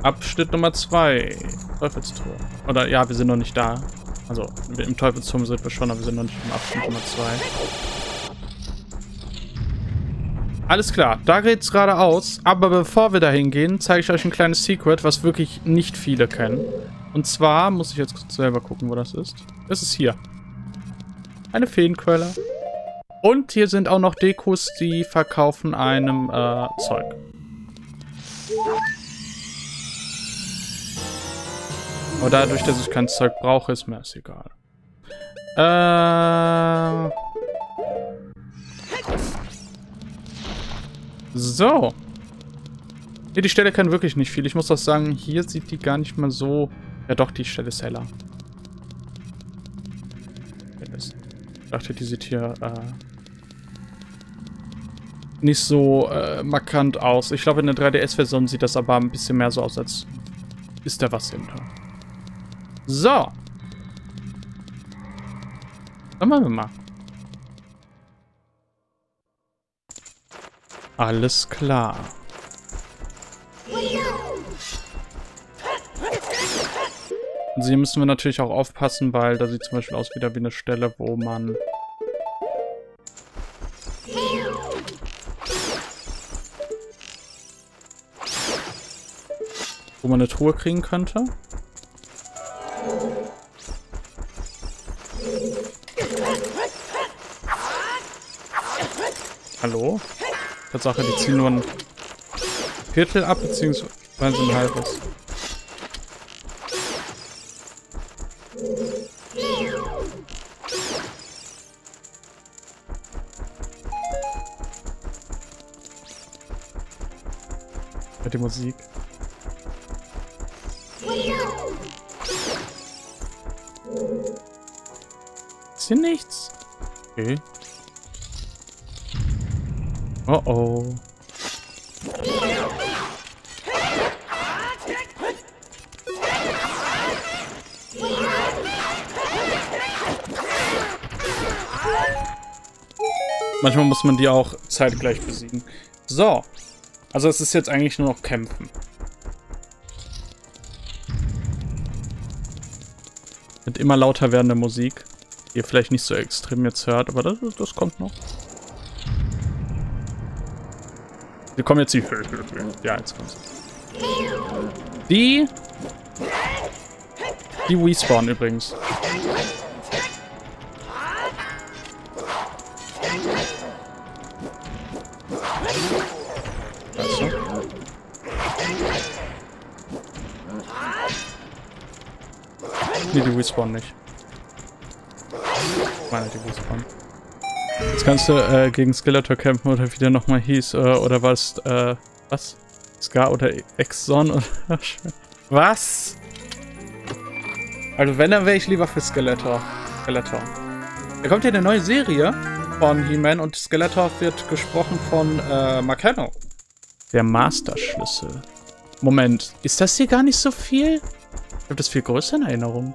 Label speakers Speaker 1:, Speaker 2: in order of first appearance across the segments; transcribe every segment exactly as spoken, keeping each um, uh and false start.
Speaker 1: Abschnitt Nummer zwei. Teufelstor. Oder ja, wir sind noch nicht da. Also im Teufelsturm sind wir schon, aber wir sind noch nicht im Abschnitt Nummer zwei. Alles klar, da geht's geradeaus. Aber bevor wir da hingehen, zeige ich euch ein kleines Secret, was wirklich nicht viele kennen. Und zwar muss ich jetzt kurz selber gucken, wo das ist. Das ist hier. Eine Feenquelle. Und hier sind auch noch Dekos, die verkaufen einem äh, Zeug. Aber dadurch, dass ich kein Zeug brauche, ist mir das egal. Äh... So. Hier, die Stelle kann wirklich nicht viel. Ich muss auch sagen, hier sieht die gar nicht mal so... Ja doch, die Stelle ist heller. Ich dachte, die sieht hier äh, nicht so äh, markant aus. Ich glaube, in der drei D S-Version sieht das aber ein bisschen mehr so aus, als ist da was hinter. So. Dann machen wir mal. Alles klar. Also hier müssen wir natürlich auch aufpassen, weil da sieht zum Beispiel aus wieder wie eine Stelle, wo man... wo man eine Truhe kriegen könnte. Hallo? Tatsache, die ziehen nur ein Viertel ab, beziehungsweise ein halbes. Die Musik. Ist hier nichts? Okay. Oh oh. Manchmal muss man die auch zeitgleich besiegen. So. Also es ist jetzt eigentlich nur noch Kämpfen. Mit immer lauter werdender Musik. Die ihr vielleicht nicht so extrem jetzt hört, aber das, das kommt noch. Wir kommen jetzt die... Ja, jetzt kommt's. Die... Die respawn übrigens. Achso. Nee, die respawn nicht. Ich meine, die respawn. Jetzt kannst du äh, gegen Skeletor kämpfen oder wie der nochmal hieß. Äh, oder was? Äh, was? Scar oder Exxon oder... Was? Also wenn, dann wäre ich lieber für Skeletor. Skeletor. Da kommt ja eine neue Serie von He-Man und Skeletor wird gesprochen von äh, Mark Hamill. Der Master-Schlüssel. Moment, ist das hier gar nicht so viel? Ich habe das viel größer in Erinnerung.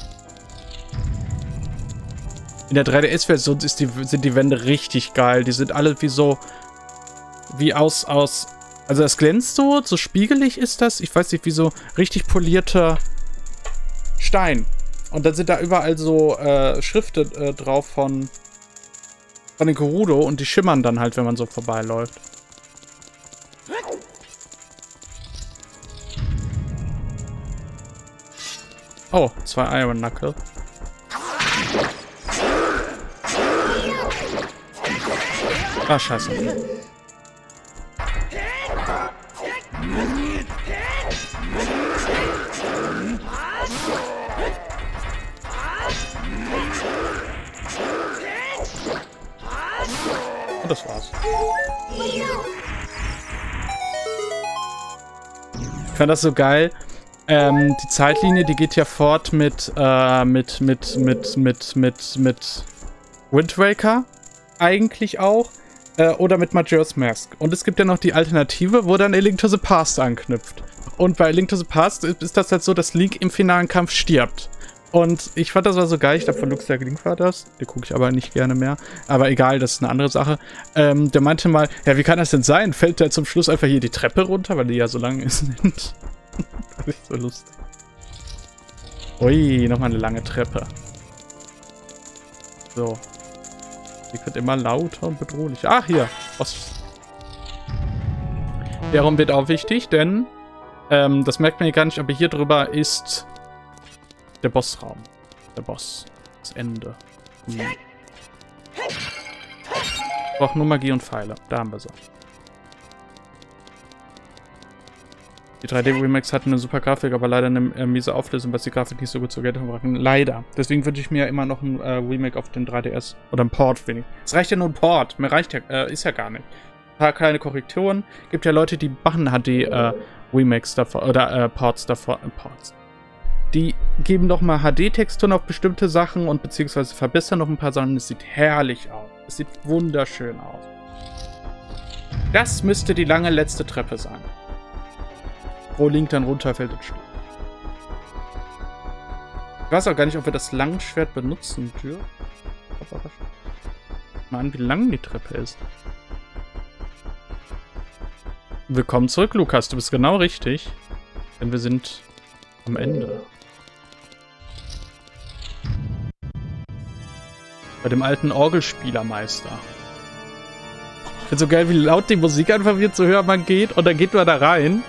Speaker 1: In der drei D S-Version ist die, sind die Wände richtig geil. Die sind alle wie so... Wie aus... aus also das glänzt so, so spiegelig ist das. Ich weiß nicht, wie so richtig polierter Stein. Und dann sind da überall so äh, Schriften äh, drauf von... Von den Gerudo und die schimmern dann halt, wenn man so vorbeiläuft. Oh, zwei Iron Knuckle. Ah, scheiße. Und das war's. Ich fand das so geil. Ähm, die Zeitlinie, die geht ja fort mit, äh, mit, mit, mit, mit, mit, mit Wind Waker. Eigentlich auch. Äh, oder mit Majora's Mask. Und es gibt ja noch die Alternative, wo dann A Link to the Past anknüpft. Und bei A Link to the Past ist, ist das halt so, dass Link im finalen Kampf stirbt. Und ich fand das war so geil. Ich glaube, von Lux der Link war das. Den gucke ich aber nicht gerne mehr. Aber egal, das ist eine andere Sache. Ähm, der meinte mal, ja, wie kann das denn sein? Fällt der zum Schluss einfach hier die Treppe runter, weil die ja so lang sind? nicht so lustig. Ui, nochmal eine lange Treppe. So. Die wird immer lauter und bedrohlich. Ach, hier. Ost. Der Raum wird auch wichtig, denn ähm, das merkt man hier gar nicht, aber hier drüber ist der Bossraum. Der Boss. Das Ende. Hm. Ich brauche nur Magie und Pfeile. Da haben wir sie. Die drei D-Remakes hatten eine super Grafik, aber leider eine äh, miese Auflösung, was die Grafik nicht so gut zur Geltung brachten. Leider. Deswegen wünsche ich mir immer noch ein äh, Remake auf den drei D S. Oder ein Port, wenig. Es reicht ja nur ein Port. Mehr reicht ja, äh, ist ja gar nicht. Ein paar kleine Korrekturen. Gibt ja Leute, die machen H D-Remakes äh, davor, oder äh, Ports davor. Äh, Ports. Die geben noch mal H D-Texturen auf bestimmte Sachen und beziehungsweise verbessern noch ein paar Sachen. Es sieht herrlich aus. Es sieht wunderschön aus. Das müsste die lange letzte Treppe sein. Wo Link dann runterfällt und stirbt. Ich weiß auch gar nicht, ob wir das Langschwert benutzen dürfen. Mal an, wie lang die Treppe ist. Willkommen zurück, Lukas. Du bist genau richtig. Denn wir sind am Ende. Bei dem alten Orgelspielermeister. Ich finde so geil, wie laut die Musik einfach wird, so höher man geht. Und dann geht man da rein.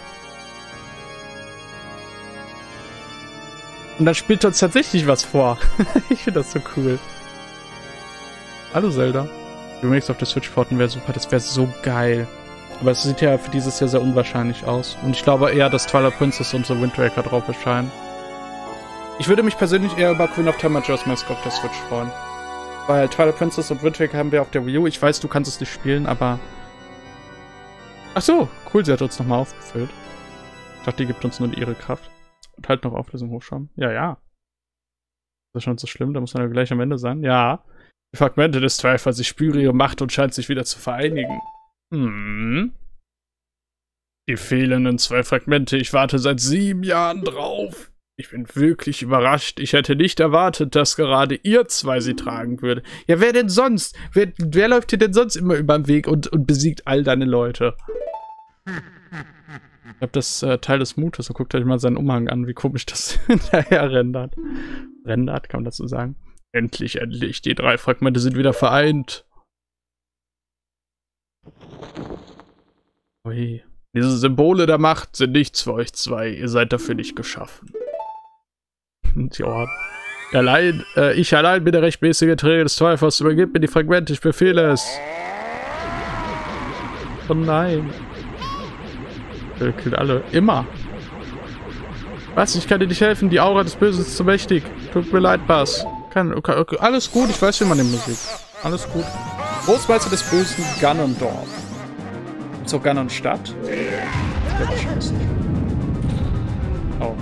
Speaker 1: Und dann spielt uns tatsächlich was vor. Ich finde das so cool. Hallo Zelda. Remakes auf der Switch porten wäre super, das wäre so geil. Aber es sieht ja für dieses Jahr sehr unwahrscheinlich aus. Und ich glaube eher, dass Twilight Princess und so Wind Waker drauf erscheinen. Ich würde mich persönlich eher über Queen of Time Majora's Mask auf der Switch freuen. Weil Twilight Princess und Wind Waker haben wir auf der Wii U. Ich weiß, du kannst es nicht spielen, aber... Ach so, cool, sie hat uns nochmal aufgefüllt. Ich dachte, die gibt uns nur ihre Kraft. Und halt noch Auflösung hochschauen. Ja, ja. Das ist schon so schlimm, da muss man ja gleich am Ende sein. Ja. Die Fragmente des Zweifels, ich spüre ihre Macht und scheint sich wieder zu vereinigen. Hm. Die fehlenden zwei Fragmente, ich warte seit sieben Jahren drauf. Ich bin wirklich überrascht. Ich hätte nicht erwartet, dass gerade ihr zwei sie tragen würde. Ja, wer denn sonst? Wer, wer läuft dir denn sonst immer über den Weg und, und besiegt all deine Leute? Ich hab das äh, Teil des Mutes und guckt euch mal seinen Umhang an, wie komisch das hinterher rendert. Rendert, kann man das so sagen? Endlich, endlich, die drei Fragmente sind wieder vereint. Ui. Diese Symbole der Macht sind nichts für euch zwei. Ihr seid dafür nicht geschaffen. Tja. Allein, äh, ich allein bin der rechtmäßige Träger des Teufels. Übergebt mir die Fragmente, ich befehle es. Oh nein. Der killt alle. Immer. Was? Ich kann dir nicht helfen. Die Aura des Bösen ist zu mächtig. Tut mir leid, Bass. Kann, okay, okay. Alles gut, ich weiß, wie man den Musik. Alles gut. Großmeister des Bösen, Ganondorf. Gibt's auch Ganonstadt? Ja, wahrscheinlich nicht. Oh.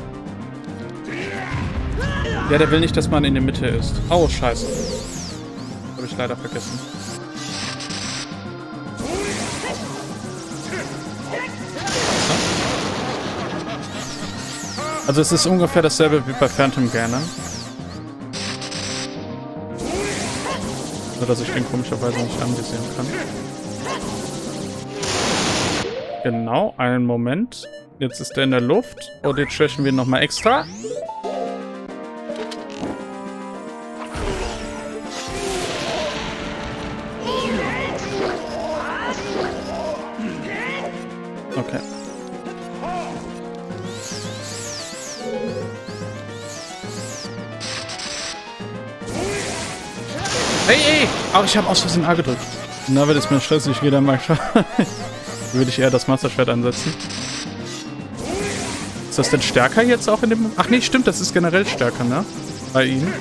Speaker 1: Ja, der will nicht, dass man in der Mitte ist. Oh, scheiße. Das habe ich leider vergessen. Also es ist ungefähr dasselbe wie bei Phantom Ganon. Nur, dass ich den komischerweise nicht angesehen kann. Genau, einen Moment. Jetzt ist der in der Luft. Und jetzt schwächen wir ihn nochmal extra. Okay. Hey, hey! Oh, ich habe aus Versehen A gedrückt. Na, wird es mir stressig, ich gehe dann mal würde ich eher das Masterschwert einsetzen. Ist das denn stärker jetzt auch in dem... Ach nee, stimmt, das ist generell stärker, ne? Bei ihm.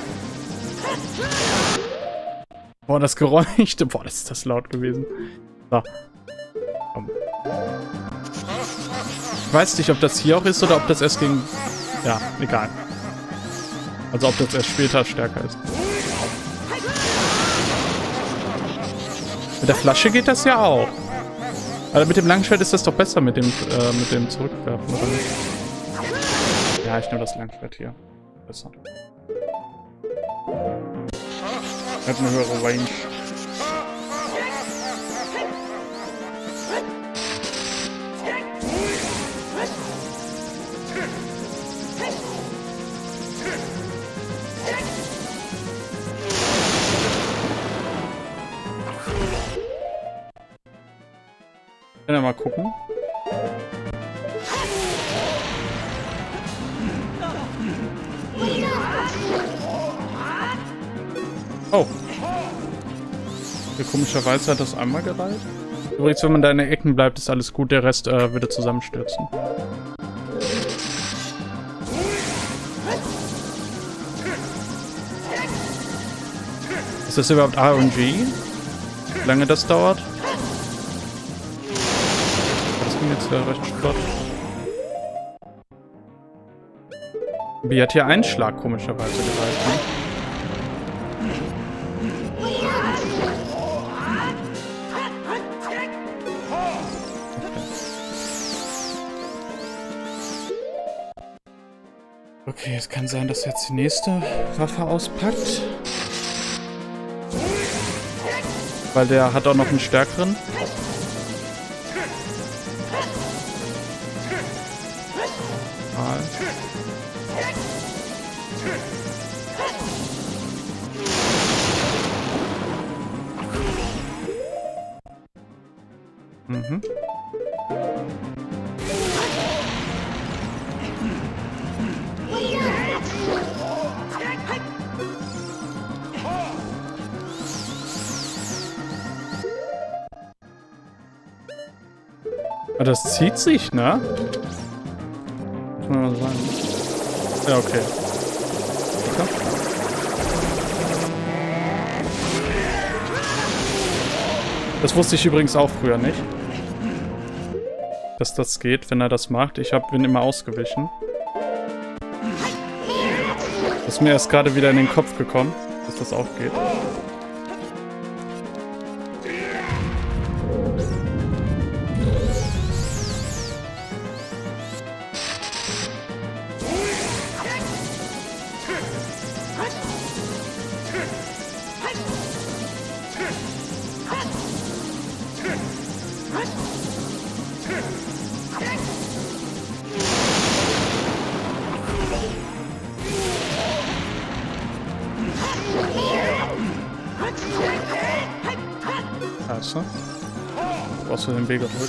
Speaker 1: Boah, das Geräusch... Boah, das ist das laut gewesen. So. Komm. Ich weiß nicht, ob das hier auch ist oder ob das erst gegen... Ja, egal. Also ob das erst später stärker ist. Mit der Flasche geht das ja auch. Aber mit dem Langschwert ist das doch besser mit dem, äh, mit dem Zurückwerfen, oder nicht? Ja, ich nehme das Langschwert hier. Besser. Hat eine höhere Range. Können wir mal gucken. Oh. Komischerweise hat das einmal gereicht. Übrigens, wenn man da in den Ecken bleibt, ist alles gut. Der Rest äh, würde zusammenstürzen. Ist das überhaupt R N G? Wie lange das dauert? Das ging jetzt ja recht flott. Wie hat hier ein Schlag komischerweise gereicht, ne? Okay, es kann sein, dass jetzt die nächste Waffe auspackt. Weil der hat auch noch einen stärkeren. Mal. Mhm. Das zieht sich, ne? Muss man mal sagen. Ja, okay. Okay. Das wusste ich übrigens auch früher nicht. Dass das geht, wenn er das macht. Ich hab, bin immer ausgewichen. Das ist mir erst gerade wieder in den Kopf gekommen, dass das auch geht. Scheiße. Du brauchst du den B gedrückt.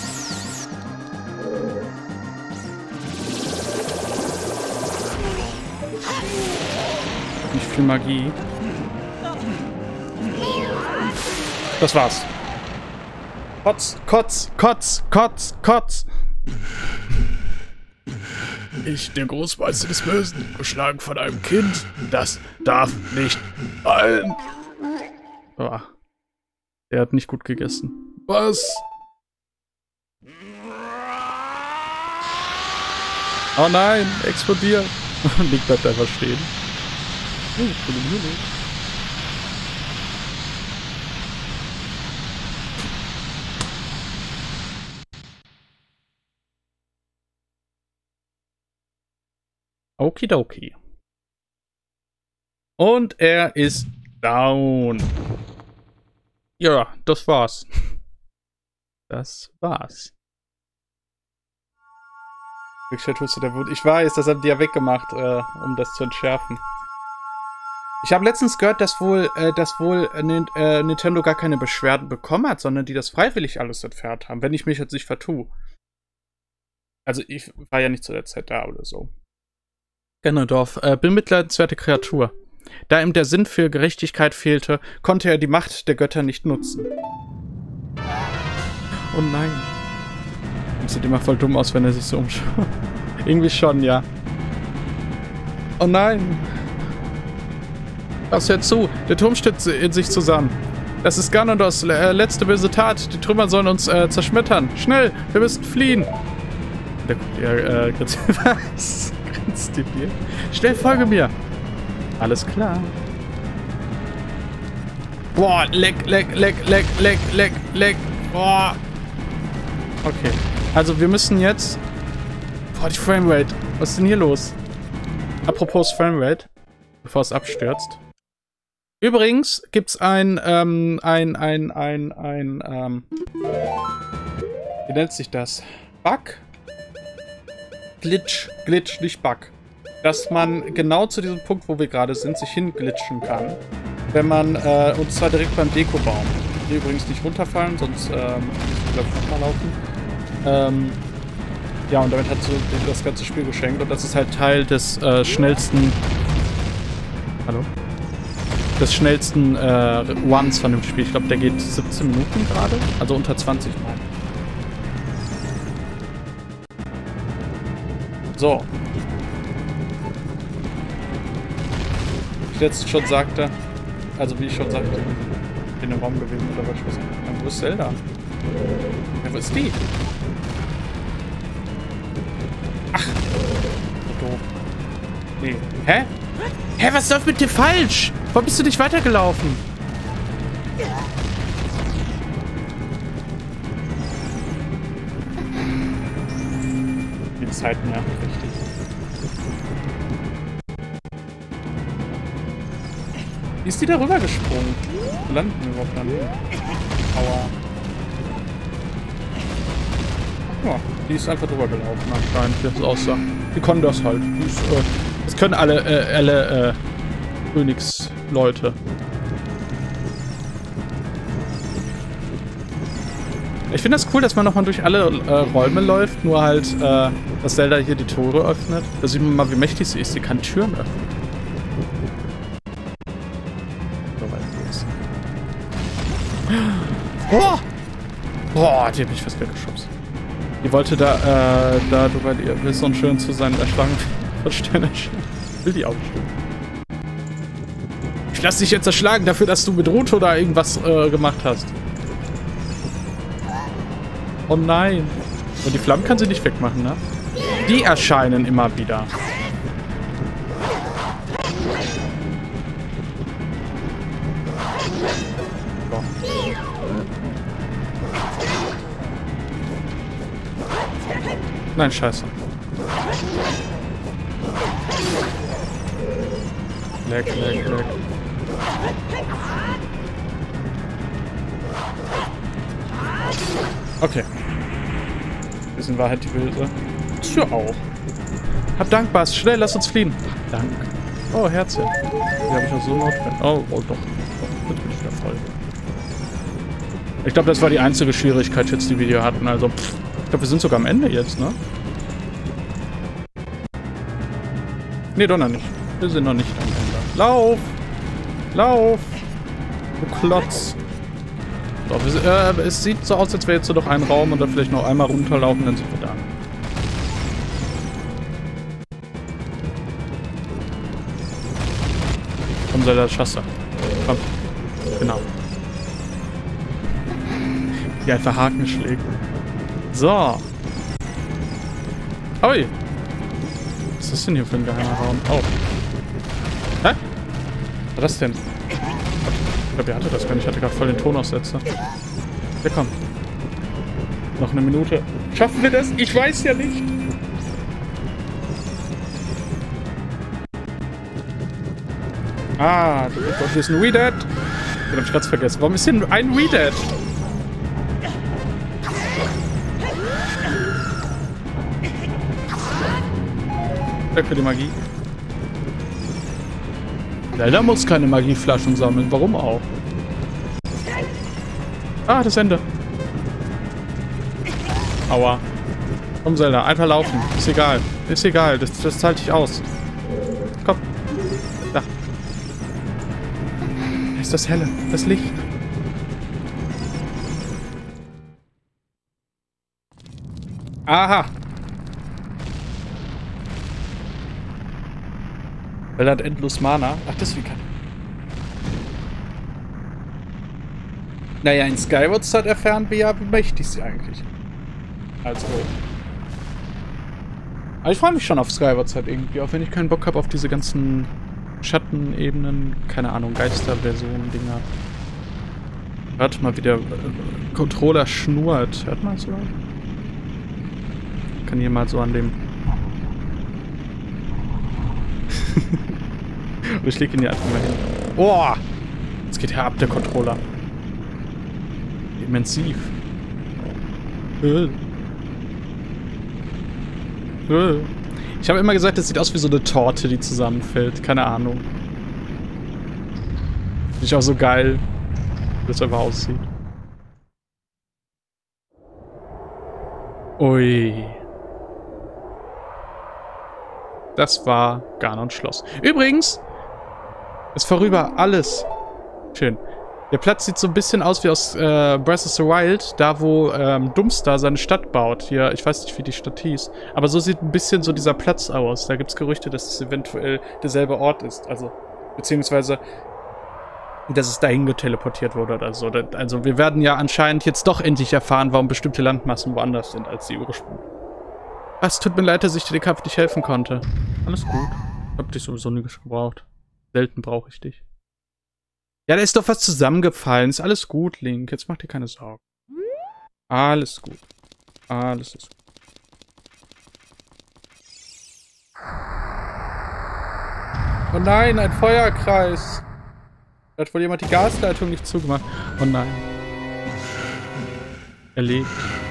Speaker 1: Nicht viel Magie. Das war's. Kotz, Kotz, Kotz, Kotz, Kotz. Ich, der Großmeister des Bösen, geschlagen von einem Kind. Das darf nicht sein. Oh. Er hat nicht gut gegessen. Was? Oh nein, explodiert. Nick bleibt einfach stehen. Okidoki. Und er ist down. Ja, das war's. Das war's. Ich weiß, das haben die ja weggemacht, äh, um das zu entschärfen. Ich habe letztens gehört, dass wohl, äh, dass wohl äh, Nintendo gar keine Beschwerden bekommen hat, sondern die das freiwillig alles entfernt haben, wenn ich mich jetzt nicht vertue. Also ich war ja nicht zu der Zeit da oder so. Ganondorf, äh, bemitleidenswerte Kreatur. Da ihm der Sinn für Gerechtigkeit fehlte, konnte er die Macht der Götter nicht nutzen. Oh nein. Das sieht immer voll dumm aus, wenn er sich so umschaut. Irgendwie schon, ja. Oh nein. Lass hör zu, der Turm stützt in sich zusammen. Das ist Ganondorfs äh, letzte böse Tat. Die Trümmer sollen uns äh, zerschmettern. Schnell, wir müssen fliehen. Der guckt ja, äh, was? Grinst die dir? Schnell, folge mir. Alles klar. Boah, leck, leck, leck, leck, leck, leck, leck. Boah. Okay. Also wir müssen jetzt... Boah, die Framerate. Was ist denn hier los? Apropos Framerate. Bevor es abstürzt. Übrigens gibt's ein, ähm, ein, ein, ein, ein, ähm... Wie nennt sich das? Bug? Glitch. Glitch, nicht Bug. Dass man genau zu diesem Punkt, wo wir gerade sind, sich hinglitschen kann. Wenn man, äh, und zwar direkt beim Dekobaum. Hier übrigens nicht runterfallen, sonst ähm, muss ich glaube ich nochmal laufen. Ähm, ja, und damit hat sie das ganze Spiel geschenkt. Und das ist halt Teil des äh, schnellsten... Hallo? Des schnellsten äh, Ones von dem Spiel. Ich glaube, der geht siebzehn Minuten gerade. Also unter zwanzig Mal. So. Wie ich letztens schon sagte, also wie ich schon sagte, ich bin im Raum gewesen oder was ich weiß nicht. Wo ist Zelda? Ja, wo ist die? Ach. So doof. Nee. Hä? Hä, was läuft mit dir falsch? Warum bist du nicht weitergelaufen? Die Zeit nervt richtig. Wie ist die da rüber gesprungen? Wo landen wir überhaupt dann? Aua. Ja, die ist einfach drüber gelaufen anscheinend, wie das aussah. Die konnten das halt. Die ist, äh, das können alle, äh, alle, äh, Königsleute. Ich finde das cool, dass man nochmal durch alle äh, Räume läuft, nur halt, äh, dass Zelda hier die Tore öffnet. Da sieht man mal, wie mächtig sie ist. Sie kann Türen öffnen. So weit geht's. Oh! Boah, die hat mich fast weggeschubst. Die wollte da, äh, da, du bei ihr willst so schön zu sein, erschlagen von Sterne. Will die auch nicht. Ich lass dich jetzt erschlagen dafür, dass du mit Ruto da irgendwas äh, gemacht hast. Oh nein. Und die Flammen kann sie nicht wegmachen, ne? Die erscheinen immer wieder. So. Nein, scheiße. Leck, leck, leck. Okay. Bisschen Wahrheit die Wilde. Tür auch. Hab dankbar, schnell, lass uns fliehen. Dank. Oh, Herzchen. Die habe ich auch so notwendig. Oh, oh, doch. Oh, jetzt bin ich wieder voll. Ich glaube, das war die einzige Schwierigkeit jetzt, die wir hier hatten. Also, pff, ich glaube, wir sind sogar am Ende jetzt, ne? Nee, doch noch nicht. Wir sind noch nicht am Ende. Lauf! Lauf! Du Klotz! So, wir, äh, es sieht so aus, als wäre jetzt nur noch ein Raum und dann vielleicht noch einmal runterlaufen, dann sind wir da. Komm, sei das Schasse. Komm. Genau. Die einfach Haken schlägt. So. Ui. Was ist das denn hier für ein geheimer Raum? Oh. Hä? Was war das denn? Ich glaube, ihr hattet das gar nicht. Ich hatte gerade voll den Tonaussetzer. Ja, komm. Noch eine Minute. Schaffen wir das? Ich weiß ja nicht. Ah, hier ist ein Weedad. Den hab ich ganz vergessen. Warum ist hier ein Weedad? Danke für die Magie. Zelda muss keine Magieflaschen sammeln. Warum auch? Ah, das Ende. Aua. Komm, Zelda. Einfach laufen. Ist egal. Ist egal. Das, das halte ich aus. Komm. Da. Da ist das Helle. Das Licht. Aha. Weil er hat endlos Mana. Ach, deswegen kann. Naja, in Skyward Sword erfahren wir ja, wie mächtig sie eigentlich. Also. Aber ich freue mich schon auf Skyward Sword irgendwie, auch wenn ich keinen Bock habe auf diese ganzen Schattenebenen, keine Ahnung, Geisterversionen-Dinger. Hört mal, wie der äh, Controller schnurrt. Hört mal so. Ich kann hier mal so an dem. Und ich leg ihn hier einfach mal hin. Oh! Jetzt geht herab, der Controller. Immensiv. Äh. Äh. Ich habe immer gesagt, das sieht aus wie so eine Torte, die zusammenfällt. Keine Ahnung. Finde ich auch so geil, wie das einfach aussieht. Ui. Das war Ganons Schloss. Übrigens, ist vorüber alles. Schön. Der Platz sieht so ein bisschen aus wie aus äh, Breath of the Wild, da wo ähm, Dumpster seine Stadt baut. Hier, ich weiß nicht, wie die Stadt hieß. Aber so sieht ein bisschen so dieser Platz aus. Da gibt es Gerüchte, dass es eventuell derselbe Ort ist. Also, beziehungsweise, dass es dahin geteleportiert wurde oder so. Also, wir werden ja anscheinend jetzt doch endlich erfahren, warum bestimmte Landmassen woanders sind als die ursprünglich. Es tut mir leid, dass ich dir den Kampf nicht helfen konnte. Alles gut. Ich hab dich sowieso nie gebraucht. Selten brauche ich dich. Ja, da ist doch was zusammengefallen. Ist alles gut, Link. Jetzt mach dir keine Sorgen. Alles gut. Alles ist gut. Oh nein, ein Feuerkreis. Da hat wohl jemand die Gasleitung nicht zugemacht. Oh nein. Er lebt.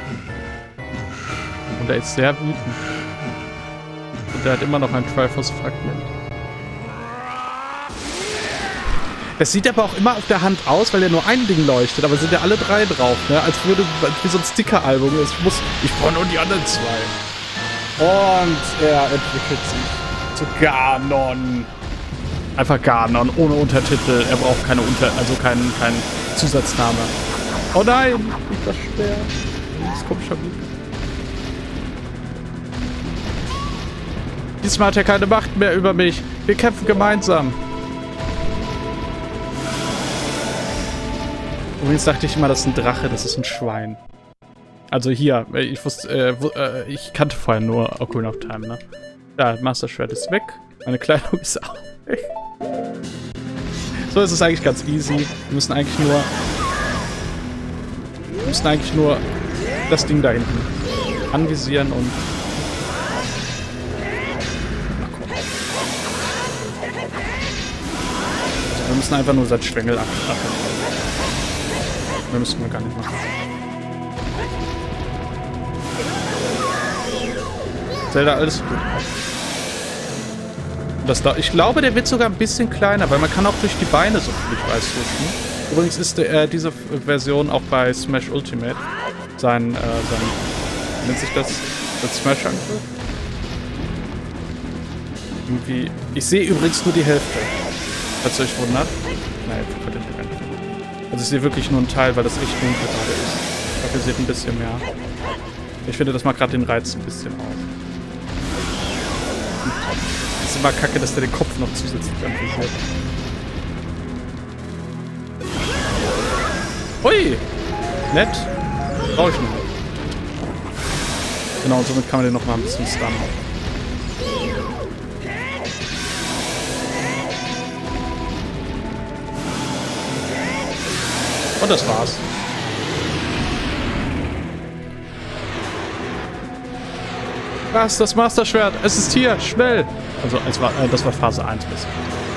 Speaker 1: Und er ist sehr wütend. Und er hat immer noch ein Triforce-Fragment. Das sieht aber auch immer auf der Hand aus, weil ja nur ein Ding leuchtet. Aber sind ja alle drei drauf, ne? Als würde, wie so ein Sticker-Album. Ich muss, ich brauche nur die anderen zwei. Und er entwickelt sich zu Ganon. Einfach Ganon, ohne Untertitel. Er braucht keine Unter... also keinen kein Zusatzname. Oh nein! Ich versperre. Das kommt schon wieder. Diesmal hat er keine Macht mehr über mich. Wir kämpfen gemeinsam. Übrigens dachte ich immer, das ist ein Drache, das ist ein Schwein. Also hier, ich wusste, äh, wo, äh, ich kannte vorher nur Ocarina of Time, ne? Ja, Master Schwert ist weg. Meine Kleidung ist auch weg. So ist es eigentlich ganz easy. Wir müssen eigentlich nur... Wir müssen eigentlich nur das Ding da hinten anvisieren und... Also wir müssen einfach nur seinen Schwengel abschlagen. Wir müssen wir gar nicht machen. Zelda, alles gut. Das da, ich glaube, der wird sogar ein bisschen kleiner, weil man kann auch durch die Beine, so viel ich weiß, huschen. Übrigens ist äh, diese Version auch bei Smash Ultimate. Sein, äh, sein, nennt sich das, das Smash-Angriff? Irgendwie, ich sehe übrigens nur die Hälfte. Falls ihr euch wundert. Nein, könnt ihr nicht rein. Also ich sehe wirklich nur einen Teil, weil das echt dunkel gerade ist. Ich glaube, ihr seht ein bisschen mehr. Ich finde, das macht gerade den Reiz ein bisschen aus. Es ist immer kacke, dass der den Kopf noch zusätzlich anvisiert. Hui! Nett. Brauche ich noch. Genau, und somit kann man den noch mal ein bisschen stunnen. Und das war's. Was? Das Master-Schwert? Es ist hier! Schnell! Also, es war, äh, das war Phase eins bisher.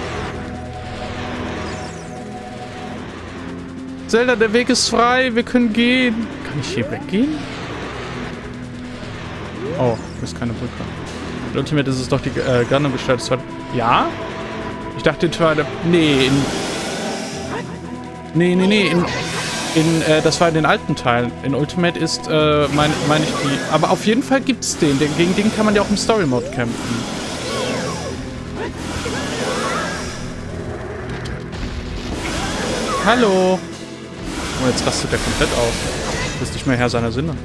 Speaker 1: Zelda, der Weg ist frei! Wir können gehen! Kann ich hier weggehen? Oh, hier ist keine Brücke. In Ultimate ist es doch die äh, Ganon-Gestalt. Ja? Ich dachte, das war der... Nee, in... Nee, nee, nee, in, in, äh, das war in den alten Teilen. In Ultimate ist, äh, meine mein ich die... Aber auf jeden Fall gibt's den. den. Gegen den kann man ja auch im Story-Mode kämpfen. Hallo! Oh, jetzt rastet der komplett aus. Ist nicht mehr Herr seiner Sinne.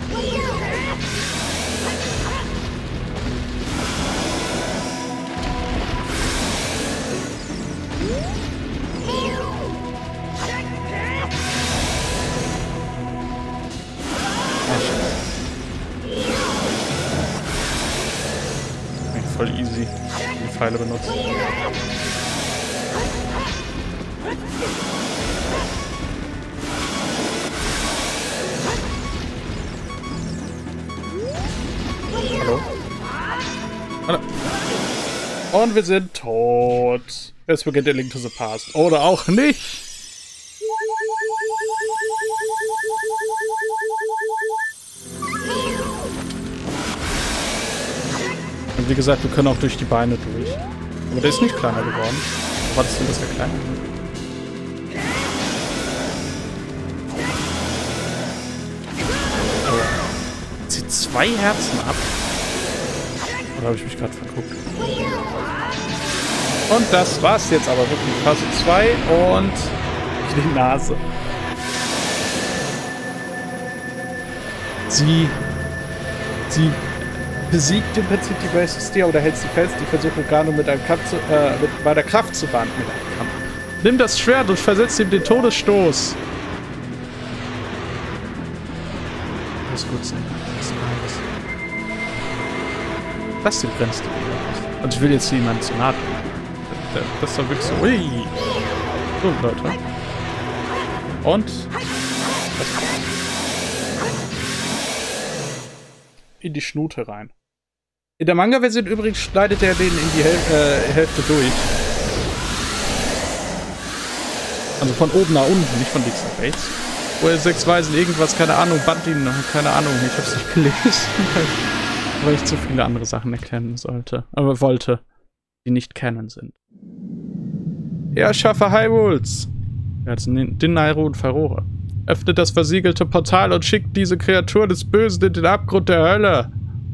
Speaker 1: Voll easy die Pfeile benutzen. Hallo? Hallo? Und wir sind tot. Jetzt beginnt der Link to the Past. Oder auch nicht. Und wie gesagt, wir können auch durch die Beine durch. Aber der ist nicht kleiner geworden. War das denn, dass der kleiner wird? zwei Herzen ab. Oder habe ich mich gerade verguckt? Und das war's jetzt aber wirklich. Phase zwei und die Nase. Sie, sie besiegt im Prinzip die Gracie oder hält sie fest. Die versucht gar nur mit einem Kampf zu, äh, mit meiner Kraft zu beenden mit einem Kampf. Nimm das Schwert und versetzt ihm den Todesstoß. Muss gut sein. Das hier grenzt. Und ich will jetzt niemanden zu nahe tun. Das ist doch wirklich so. Ui. So, Leute. Und. In die Schnute rein. In der Manga-Version übrigens schneidet er den in die Häl äh, Hälfte durch. Also von oben nach unten, nicht von links nach rechts. Wo er sechs Weisen irgendwas, keine Ahnung, band ihn, keine Ahnung, ich hab's nicht gelesen. Weil ich zu viele andere Sachen erkennen sollte. Aber wollte, die nicht kennen sind. Ja, schaffe Hyrules! Jetzt den Nairo und Farore. Öffnet das versiegelte Portal und schickt diese Kreatur des Bösen in den Abgrund der Hölle.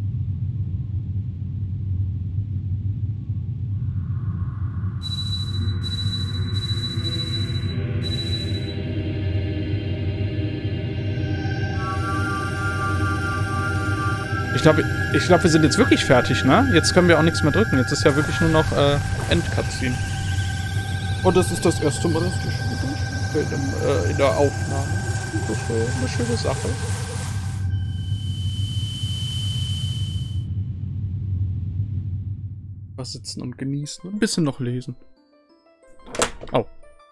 Speaker 1: Ich glaube, ich glaube, wir sind jetzt wirklich fertig, ne? Jetzt können wir auch nichts mehr drücken. Jetzt ist ja wirklich nur noch äh, Endcutscene. Und das ist das erste Mal, dass das Spiel in, äh, in der Aufnahme. Das ist äh, eine schöne Sache. Was sitzen und genießen und ein bisschen noch lesen. Oh.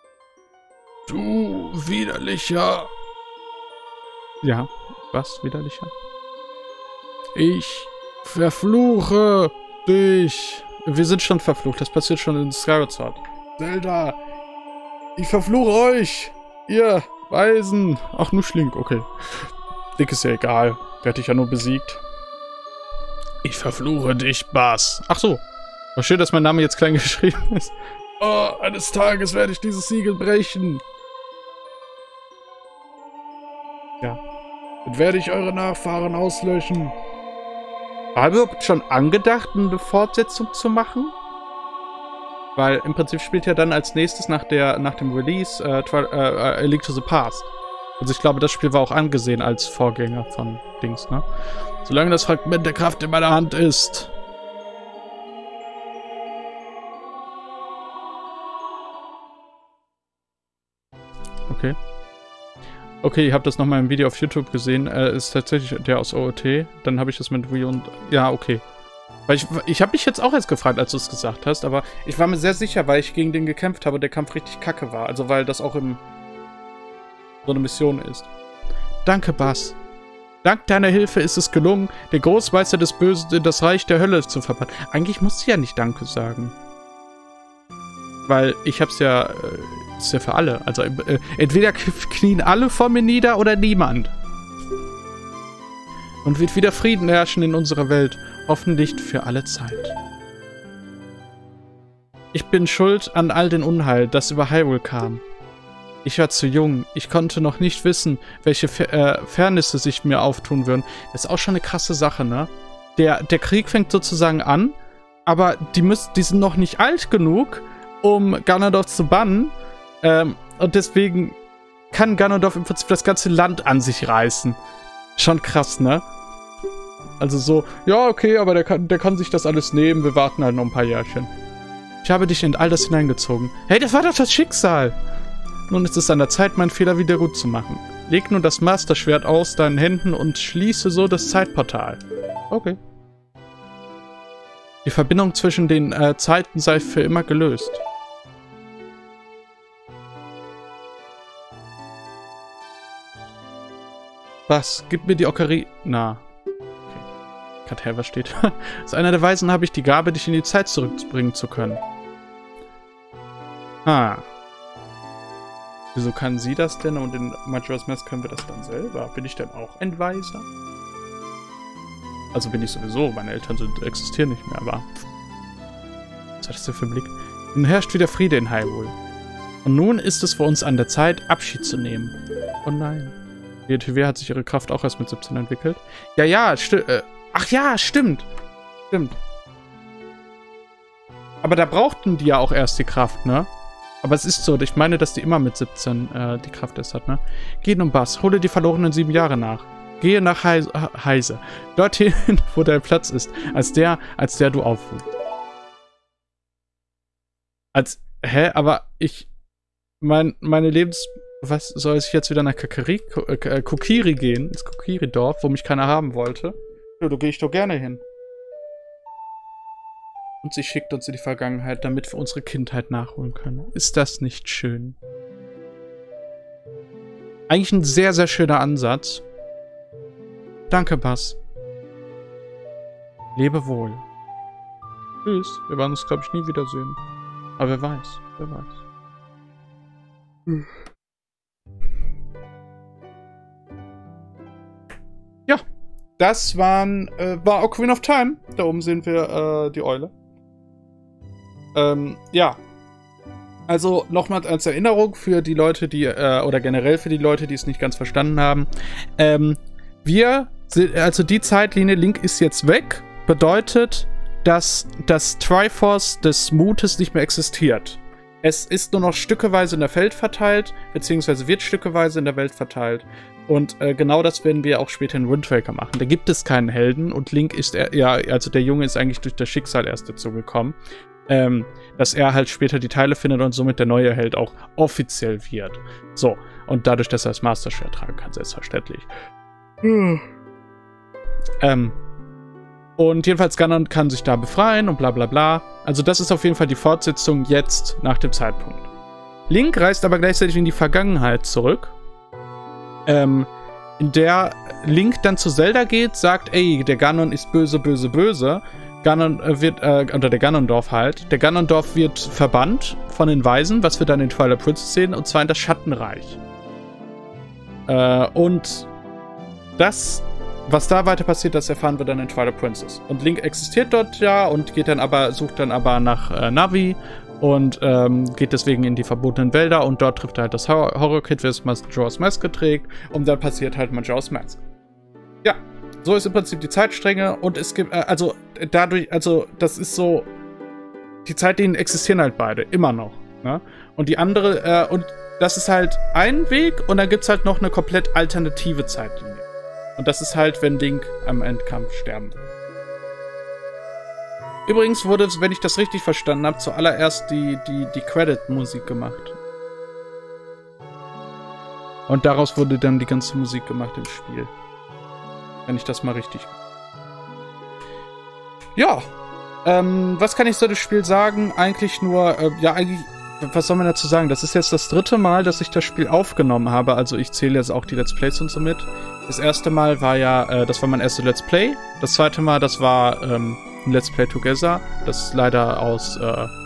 Speaker 1: Du widerlicher. Ja, was widerlicher? Ich verfluche dich. Wir sind schon verflucht. Das passiert schon in Skyward Sword. Zelda, ich verfluche euch. Ihr Weisen. Ach, nur Schlink. Okay. Dick ist ja egal. Werd ich ja nur besiegt. Ich verfluche dich, Bass. Ach so. War schön, dass mein Name jetzt klein geschrieben ist. Oh, eines Tages werde ich dieses Siegel brechen. Ja. Dann werde ich eure Nachfahren auslöschen. War überhaupt schon angedacht, eine Fortsetzung zu machen? Weil im Prinzip spielt ja dann als nächstes nach der nach dem Release äh, äh, A Link to the Past. Also ich glaube, das Spiel war auch angesehen als Vorgänger von Dings, ne? Solange das Fragment der Kraft in meiner Hand ist. Okay. Okay, ich habe das nochmal im Video auf YouTube gesehen. Äh, ist tatsächlich der aus O O T. Dann habe ich das mit Wii und... Ja, okay. Weil ich, ich habe mich jetzt auch erst gefragt, als du es gesagt hast, aber ich war mir sehr sicher, weil ich gegen den gekämpft habe und der Kampf richtig kacke war. Also weil das auch im... so eine Mission ist. Danke, Bass. Dank deiner Hilfe ist es gelungen, den Großmeister des Bösen in das Reich der Hölle zu verbannen. Eigentlich musst du ja nicht Danke sagen. Weil ich hab's ja... Äh, ist ja für alle. Also äh, entweder knien alle vor mir nieder oder niemand. Und wird wieder Frieden herrschen in unserer Welt. Hoffentlich für alle Zeit. Ich bin schuld an all den Unheil, das über Hyrule kam. Ich war zu jung. Ich konnte noch nicht wissen, welche Fer äh, Fernisse sich mir auftun würden. Das ist auch schon eine krasse Sache, ne? Der, der Krieg fängt sozusagen an, aber die, müssen, die sind noch nicht alt genug, um Ganondorf zu bannen. Ähm, und deswegen kann Ganondorf im Prinzip das ganze Land an sich reißen. Schon krass, ne? Also so, ja, okay, aber der kann, der kann sich das alles nehmen. Wir warten halt noch ein paar Jährchen. Ich habe dich in all das hineingezogen. Hey, das war doch das Schicksal! Nun ist es an der Zeit, meinen Fehler wieder gut zu machen. Leg nun das Master-Schwert aus deinen Händen und schließe so das Zeitportal. Okay. Die Verbindung zwischen den äh, Zeiten sei für immer gelöst. Was? Gib mir die Ocarina. Okay. Kartell, was steht? Als einer der Weisen habe ich die Gabe, dich in die Zeit zurückbringen zu können. Ah. Wieso kann sie das denn? Und in Majora's Mask können wir das dann selber. Bin ich denn auch ein Weiser? Also bin ich sowieso. Meine Eltern sind, existieren nicht mehr, aber... Was hat das denn für ein Blick? Nun herrscht wieder Friede in Hyrule. Und nun ist es für uns an der Zeit, Abschied zu nehmen. Oh nein. B T W hat sich ihre Kraft auch erst mit siebzehn entwickelt. Ja, ja, stimmt. Äh, ach ja, stimmt. Stimmt. Aber da brauchten die ja auch erst die Kraft, ne? Aber es ist so, ich meine, dass die immer mit siebzehn äh, die Kraft erst hat, ne? Geh nun, Bass, hole die verlorenen sieben Jahre nach. Gehe nach Heise, Heise. Dorthin, wo dein Platz ist, als der, als der du aufwuchst. Als, hä? Aber ich, mein, meine Lebens... Was, soll ich jetzt wieder nach Kakari, äh, Kokiri gehen? Ins Kokiri-Dorf, wo mich keiner haben wollte? Ja, da gehe ich doch gerne hin. Und sie schickt uns in die Vergangenheit, damit wir unsere Kindheit nachholen können. Ist das nicht schön? Eigentlich ein sehr, sehr schöner Ansatz. Danke, Bass. Lebe wohl. Tschüss. Wir werden uns, glaube ich, nie wiedersehen. Aber wer weiß, wer weiß. Hm. Ja, das waren, äh, war Ocarina of Time. Da oben sehen wir äh, die Eule. Ähm, ja. Also nochmal als Erinnerung für die Leute, die, äh, oder generell für die Leute, die es nicht ganz verstanden haben. Ähm, wir, sind, also die Zeitlinie, Link ist jetzt weg, bedeutet, dass das Triforce des Mutes nicht mehr existiert. Es ist nur noch stückeweise in der Welt verteilt, beziehungsweise wird stückeweise in der Welt verteilt. Und äh, genau das werden wir auch später in Wind Waker machen. Da gibt es keinen Helden und Link ist, er, ja, also der Junge ist eigentlich durch das Schicksal erst dazu gekommen, ähm, dass er halt später die Teile findet und somit der neue Held auch offiziell wird. So, und dadurch, dass er das Master Schwert tragen kann, selbstverständlich. Hm. Ähm, und jedenfalls Ganon kann sich da befreien und bla bla bla. Also das ist auf jeden Fall die Fortsetzung jetzt nach dem Zeitpunkt. Link reist aber gleichzeitig in die Vergangenheit zurück. Ähm, in der Link dann zu Zelda geht, sagt, ey, der Ganon ist böse, böse, böse. Ganon äh, wird, äh, unter der Ganondorf halt. Der Ganondorf wird verbannt von den Weisen, was wir dann in Twilight Princess sehen, und zwar in das Schattenreich. Äh, und das, was da weiter passiert, das erfahren wir dann in Twilight Princess. Und Link existiert dort ja und geht dann aber, sucht dann aber nach äh, Navi und ähm, geht deswegen in die verbotenen Wälder und dort trifft er halt das Hor Horror-Kid, das Majora's Mask trägt, und dann passiert halt Majora's Mask. Ja, so ist im Prinzip die Zeitstränge und es gibt, äh, also dadurch, also das ist so, die Zeitlinien existieren halt beide, immer noch, ne? Und die andere, äh, und das ist halt ein Weg und dann gibt es halt noch eine komplett alternative Zeitlinie. Und das ist halt, wenn Link am Endkampf sterben wird. Übrigens wurde, wenn ich das richtig verstanden habe, zuallererst die, die, die Credit-Musik gemacht. Und daraus wurde dann die ganze Musik gemacht im Spiel. Wenn ich das mal richtig... Ja. Ähm, was kann ich zu dem Spiel sagen? Eigentlich nur, äh, ja, eigentlich... Was soll man dazu sagen? Das ist jetzt das dritte Mal, dass ich das Spiel aufgenommen habe. Also ich zähle jetzt auch die Let's Plays und so mit. Das erste Mal war ja, äh, das war mein erstes Let's Play. Das zweite Mal, das war ähm, ein Let's Play Together. Das leider aus, äh,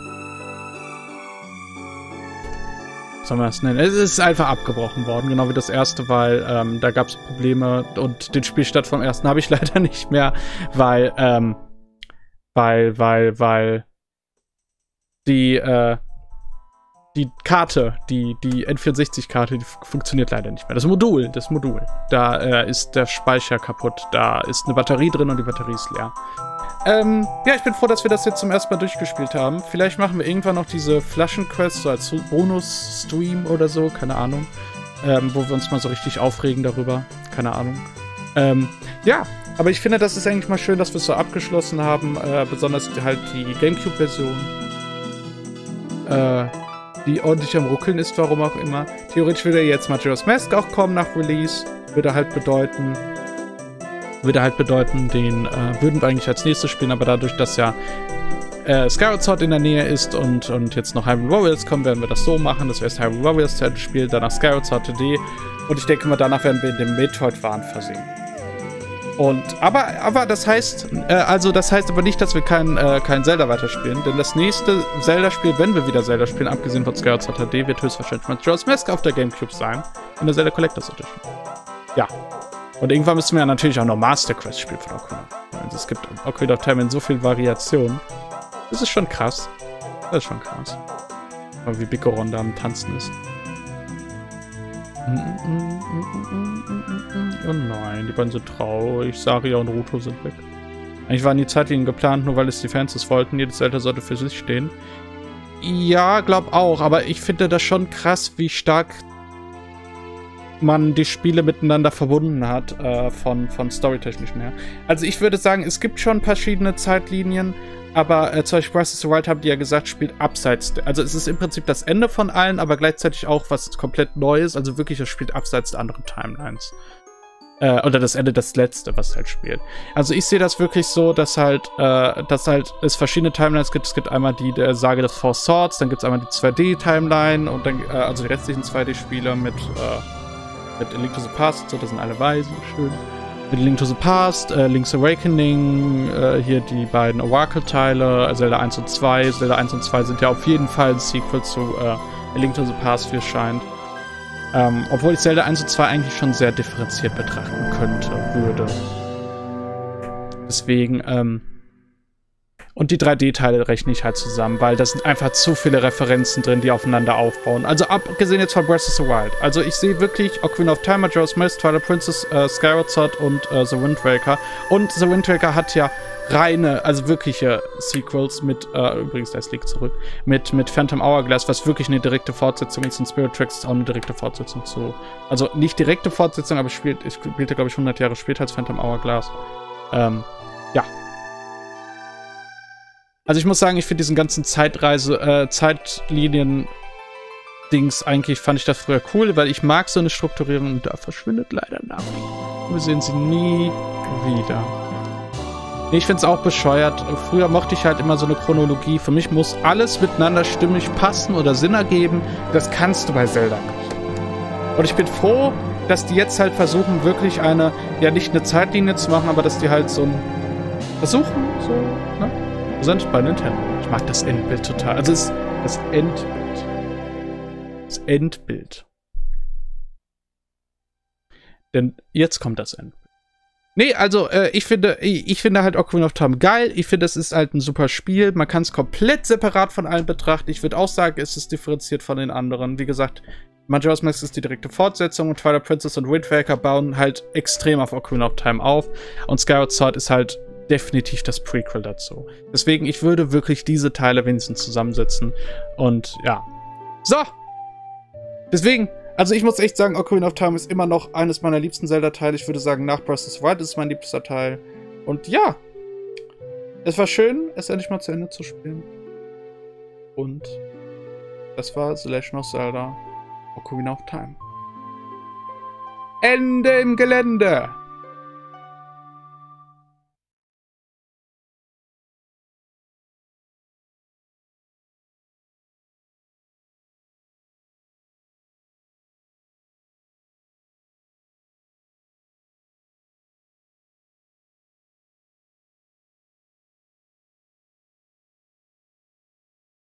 Speaker 1: was soll man das nennen? Es ist einfach abgebrochen worden, genau wie das erste, weil ähm, da gab es Probleme und den Spielstand vom ersten habe ich leider nicht mehr, weil, ähm, weil, weil, weil die, äh, Die Karte, die, die N vierundsechzig-Karte, die funktioniert leider nicht mehr. Das Modul, das Modul. Da äh, ist der Speicher kaputt. Da ist eine Batterie drin und die Batterie ist leer. Ähm, ja, ich bin froh, dass wir das jetzt zum ersten Mal durchgespielt haben. Vielleicht machen wir irgendwann noch diese Flaschenquests so als Bonus-Stream oder so, keine Ahnung. Ähm, wo wir uns mal so richtig aufregen darüber. Keine Ahnung. Ähm, ja, aber ich finde, das ist eigentlich mal schön, dass wir es so abgeschlossen haben. Äh, besonders halt die GameCube-Version. Äh... die ordentlich am Ruckeln ist, warum auch immer. Theoretisch würde jetzt Majora's Mask auch kommen nach Release. Würde halt bedeuten, würde halt bedeuten, den äh, würden wir eigentlich als nächstes spielen, aber dadurch, dass ja äh, Skyward Sword in der Nähe ist und, und jetzt noch Hyrule Warriors kommen, werden wir das so machen, dass wir erst Hyrule Warriors zu Ende spielen, danach Skyward Sword zwei D und ich denke mal, danach werden wir in dem Metroid-Wahn versinken. Und, aber, aber das heißt, äh, also das heißt aber nicht, dass wir kein, äh, kein Zelda weiterspielen, denn das nächste Zelda-Spiel, wenn wir wieder Zelda spielen, abgesehen von Skyward Sword zwei D, wird höchstwahrscheinlich Majora's Mask auf der GameCube sein, in der Zelda Collectors Edition. Ja. Und irgendwann müssen wir ja natürlich auch noch Master Quest spielen von Ocarina. Also es gibt Ocarina of Time in so viel Variationen. Das ist schon krass. Das ist schon krass. Aber wie Bikoron da am Tanzen ist. Oh nein, die beiden sind traurig. Saria und Ruto sind weg. Eigentlich waren die Zeitlinien geplant, nur weil es die Fans es wollten. Jedes Zelda sollte für sich stehen. Ja, glaub auch. Aber ich finde das schon krass, wie stark man die Spiele miteinander verbunden hat, äh, von, von storytechnischen her. Also ich würde sagen, es gibt schon verschiedene Zeitlinien, aber äh, zum Beispiel Breath of the Wild, haben die ja gesagt, spielt abseits. Also es ist im Prinzip das Ende von allen, aber gleichzeitig auch was komplett Neues. Also wirklich, es spielt abseits der anderen Timelines. Äh, oder das Ende, das Letzte, was halt spielt. Also ich sehe das wirklich so, dass halt, äh, dass halt es verschiedene Timelines gibt. Es gibt einmal die der Sage des Four Swords, dann gibt es einmal die zwei D-Timeline und dann, äh, also die restlichen zwei D-Spiele mit, äh, mit A Link to the Past und so, das sind alle weise, schön. Mit Link to the Past, äh, Link's Awakening, äh, hier die beiden Oracle-Teile, Zelda eins und zwei. Zelda eins und zwei sind ja auf jeden Fall ein Sequel zu äh, A Link to the Past, wie es scheint. Ähm, obwohl ich Zelda eins und zwei eigentlich schon sehr differenziert betrachten könnte, würde. Deswegen, ähm... Und die drei D-Teile rechne ich halt zusammen, weil da sind einfach zu viele Referenzen drin, die aufeinander aufbauen. Also abgesehen jetzt von Breath of the Wild. Also ich sehe wirklich Ocarina of Time, Majora's Mask, Twilight Princess, äh, Skyward Sword und äh, The Wind Waker. Und The Wind Waker hat ja reine, also wirkliche Sequels mit, äh, übrigens, da ist Link zurück, mit, mit Phantom Hourglass, was wirklich eine direkte Fortsetzung ist, und Spirit Tracks ist auch eine direkte Fortsetzung zu. Also nicht direkte Fortsetzung, aber spielt, es spielte, glaube ich, hundert Jahre später als Phantom Hourglass. Ähm, ja. Also ich muss sagen, ich finde diesen ganzen Zeitreise, äh, Zeitlinien-Dings, eigentlich fand ich das früher cool, weil ich mag so eine Strukturierung und da verschwindet leider Navi. Wir sehen sie nie wieder. Ich finde es auch bescheuert. Früher mochte ich halt immer so eine Chronologie. Für mich muss alles miteinander stimmig passen oder Sinn ergeben. Das kannst du bei Zelda nicht. Und ich bin froh, dass die jetzt halt versuchen, wirklich eine, ja nicht eine Zeitlinie zu machen, aber dass die halt so ein versuchen, so, ne? Sind bei Nintendo. Ich mag das Endbild total. Also es, das Endbild. Das Endbild. Denn jetzt kommt das Endbild. Nee, also äh, ich finde, ich, ich finde halt Ocarina of Time geil. Ich finde, es ist halt ein super Spiel. Man kann es komplett separat von allen betrachten. Ich würde auch sagen, es ist differenziert von den anderen. Wie gesagt, Majora's Mask ist die direkte Fortsetzung und Twilight Princess und Wind Waker bauen halt extrem auf Ocarina of Time auf. Und Skyward Sword ist halt definitiv das Prequel dazu. Deswegen, ich würde wirklich diese Teile wenigstens zusammensetzen. Und ja. So! Deswegen, also ich muss echt sagen, Ocarina of Time ist immer noch eines meiner liebsten Zelda-Teile. Ich würde sagen, nach Breath of the Wild ist es mein liebster Teil. Und ja, es war schön, es endlich mal zu Ende zu spielen. Und das war The Legend of Zelda Ocarina of Time. Ende im Gelände!